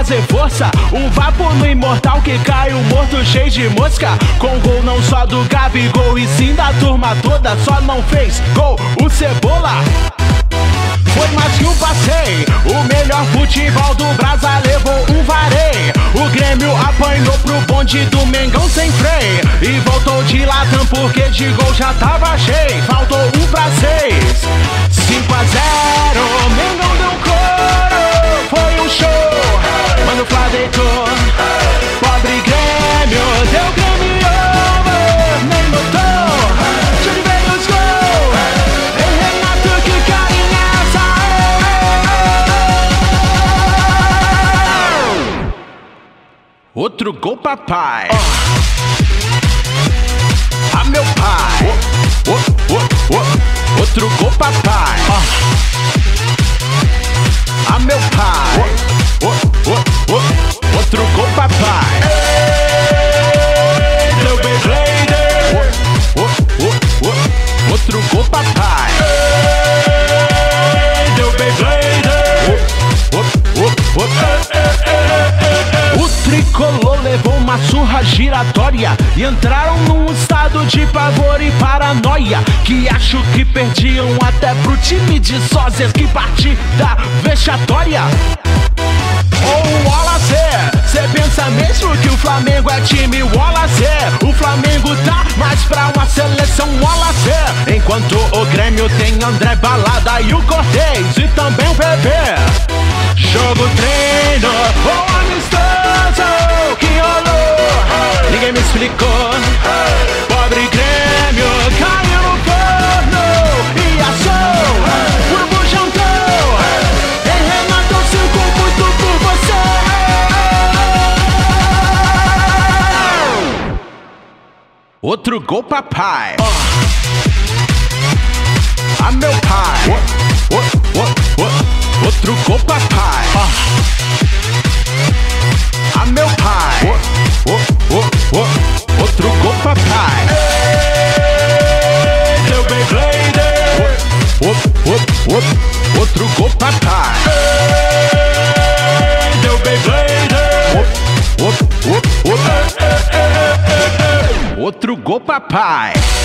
fazer força. Um vapo no imortal que caiu morto, cheio de mosca. Com gol não só do Gabigol e sim da turma toda. Só não fez gol o Cebola. Foi mais que um passeio. O melhor futebol do Brasil levou um vareio. O Grêmio apanhou pro bonde do Mengão sem freio. E voltou de latão porque de gol já tava cheio. Faltou 1 pra 6. 5 a 0. Mengão deu coro. Foi um show. Mano, Flá deitou. Pobre Grêmio, deu Grêmio over. Nem notou. De onde veio os gols? Ei, Renato, que carinha é essa? Outro gol, papai. Ah, meu pai. Outro gol, papai. Ah, meu pai. Outro gol, papai. Meu Beyblade. Outro gol, papai. Meu Beyblade. O tricolor levou uma surra giratória e entraram num estado de pavor e paranoia, que acho que perdiam até pro time de sósias. Que partida vexatória. Ô Wallace, cê pensa mesmo que o Flamengo é time Wallace? O Flamengo tá mais pra uma seleção Wallace. Enquanto o Grêmio tem André Balada e o Cortez e também o Bebê. Jogo, treino ou amistoso, que rolou? Ninguém me explicou. Pobre Grêmio caiu no forno e assou. O Urubu jantou. Ei, Renato, sinto muito por você. Outro gol, papai. Ah, meu pai. Outro gol, papai. Ah, meu pai. Outro gol, papai. Meu Beyblade. Outro gol, papai. Meu Beyblade. Outro gol, papai.